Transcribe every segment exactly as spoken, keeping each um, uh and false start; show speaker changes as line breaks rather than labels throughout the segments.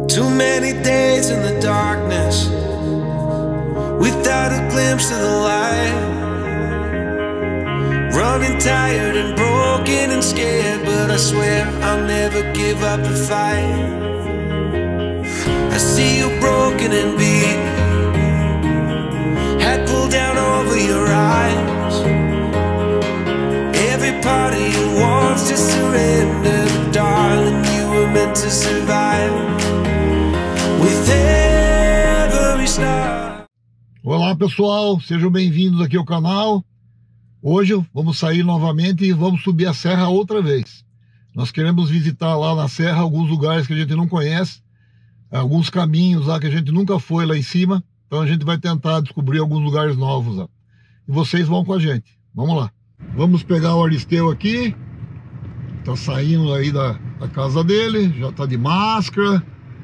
Too many days in the darkness without a glimpse of the light. Running tired and broken and scared, but I swear I'll never give up the fight. I see you broken and beat, head pulled down over your eyes. Every part of you wants to surrender, but darling, you were meant to survive with every star.
Olá pessoal, sejam bem-vindos aqui ao canal. Hoje vamos sair novamente e vamos subir a serra outra vez. Nós queremos visitar lá na serra alguns lugares que a gente não conhece, alguns caminhos lá que a gente nunca foi lá em cima. Então a gente vai tentar descobrir alguns lugares novos lá. E vocês vão com a gente. Vamos lá. Vamos pegar o Aristeu aqui. Tá saindo aí da, da casa dele. Já tá de máscara.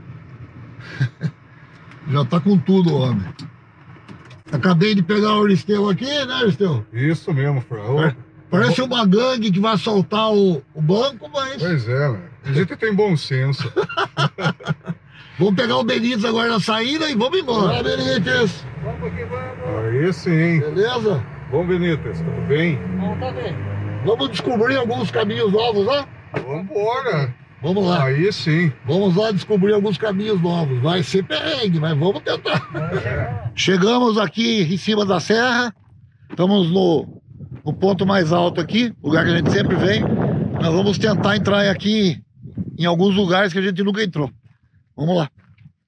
Já tá com tudo, homem. Acabei de pegar o Aristeu aqui, né, Aristeu?
Isso mesmo, Fran.
Parece uma gangue que vai assaltar o, o banco, mas...
Pois é, né? A gente tem bom senso.
Vamos pegar o Benítez agora na saída e vamos embora. Olá, Benítez.
Vamos aqui, vamos. Aí sim.
Beleza?
Bom, Benítez, tudo bem?
Bom, tá bem. Vamos descobrir alguns caminhos novos lá?
Vamos embora.
Vamos lá.
Aí sim.
Vamos lá descobrir alguns caminhos novos. Vai ser perrengue, mas vamos tentar. Chegamos aqui em cima da serra. Estamos no, no ponto mais alto aqui, lugar que a gente sempre vem. Nós vamos tentar entrar aqui em alguns lugares que a gente nunca entrou. Vamos lá.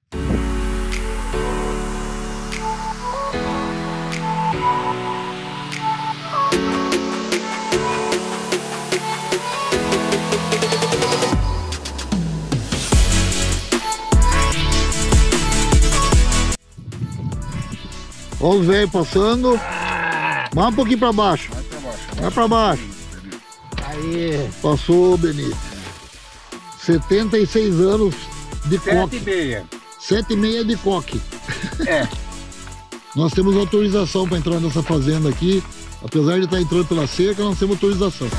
Olha os velhos passando. Vai um pouquinho pra baixo.
Vai pra baixo.
Vai pra baixo. Aí. Passou o Benítez. setenta e seis anos de coque.
Sete e meia.
Sete e meia de coque.
É.
Nós temos autorização para entrar nessa fazenda aqui. Apesar de estar entrando pela cerca, nós temos autorização.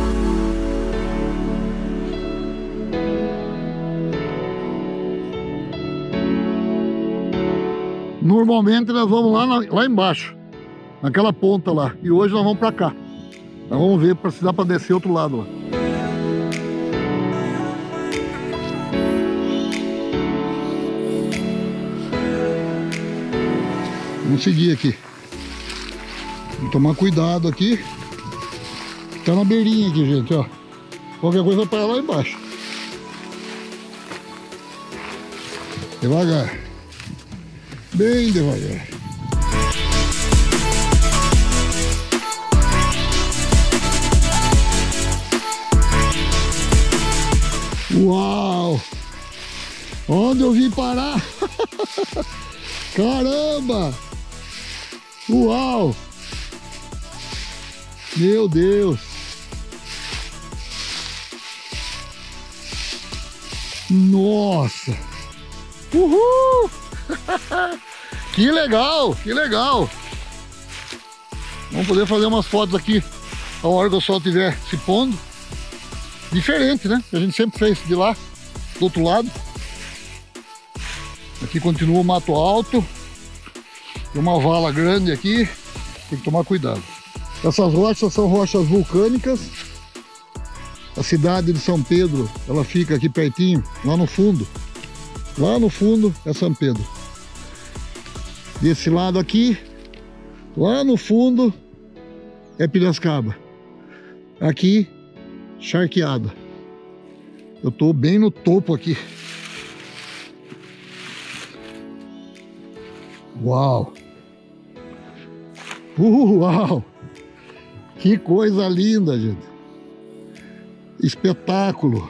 Normalmente nós vamos lá, na, lá embaixo, naquela ponta lá. E hoje nós vamos para cá. Nós vamos ver se dá para descer outro lado lá. Vamos seguir aqui. Vamos tomar cuidado aqui. Tá na beirinha aqui, gente, ó. Qualquer coisa vai parar lá embaixo. Devagar. Bem devagar. Uau! Onde eu vim parar? Caramba! Uau! Meu Deus! Nossa! Uhul! Que legal! Que legal! Vamos poder fazer umas fotos aqui a hora que o sol estiver se pondo. Diferente, né? Que a gente sempre fez de lá, do outro lado. Aqui continua o mato alto. Tem uma vala grande aqui. Tem que tomar cuidado. Essas rochas são rochas vulcânicas. A cidade de São Pedro, ela fica aqui pertinho, lá no fundo. Lá no fundo é São Pedro. Desse lado aqui, lá no fundo, é Piracicaba. Aqui, Charqueada. Eu tô bem no topo aqui. Uau! Uau! Que coisa linda, gente! Espetáculo!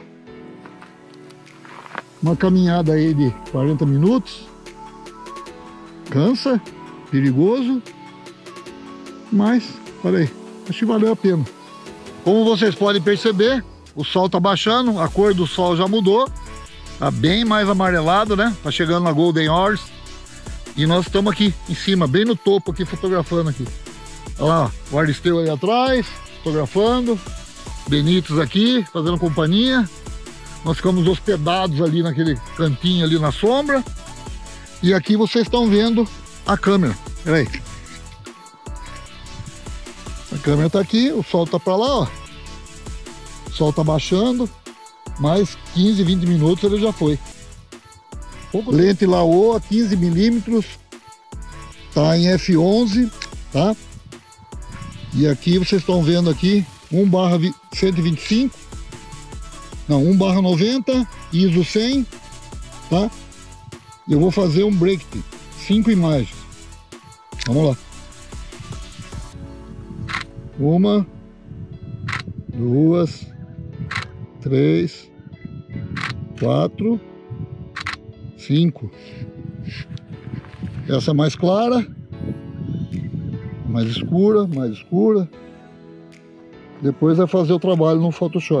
Uma caminhada aí de quarenta minutos. Cansa, perigoso, mas, olha aí, acho que valeu a pena. Como vocês podem perceber, o sol tá baixando, a cor do sol já mudou, tá bem mais amarelado, né? Tá chegando na Golden Hours. E nós estamos aqui em cima, bem no topo aqui, fotografando aqui. Olha lá, o Aristeu aí atrás, fotografando. Benítez aqui, fazendo companhia. Nós ficamos hospedados ali naquele cantinho ali na sombra. E aqui vocês estão vendo a câmera. Peraí. A câmera tá aqui, o sol tá para lá, ó. O sol tá baixando. Mais quinze, vinte minutos ele já foi. Lente Laowa quinze milímetros. Tá em F onze, tá? E aqui vocês estão vendo aqui um barra cento e vinte e cinco. Não, um barra noventa, I S O cem, tá? Eu vou fazer um break, cinco imagens. Vamos lá. Uma, duas, três, quatro, cinco. Essa é mais clara, mais escura, mais escura. Depois vai fazer o trabalho no Photoshop.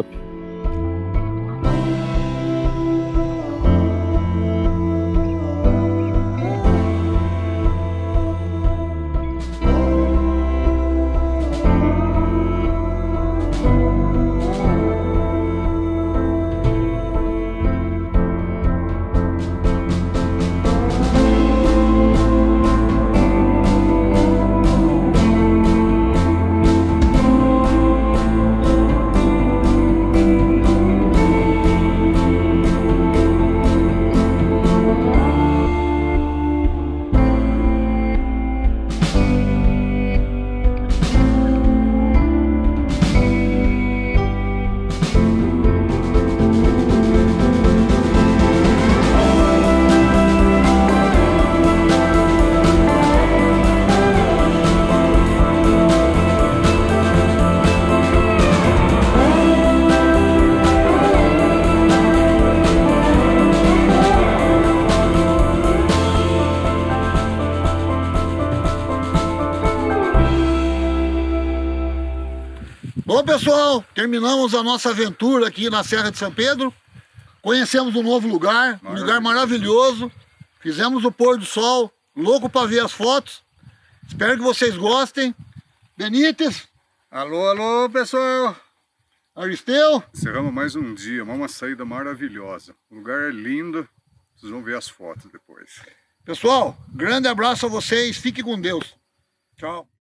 Bom, pessoal, terminamos a nossa aventura aqui na Serra de São Pedro. Conhecemos um novo lugar, um lugar maravilhoso. Fizemos o pôr do sol, louco para ver as fotos. Espero que vocês gostem. Benítez.
Alô, alô, pessoal.
Aristeu.
Encerramos mais um dia, uma saída maravilhosa. O lugar é lindo, vocês vão ver as fotos depois.
Pessoal, grande abraço a vocês, fiquem com Deus.
Tchau.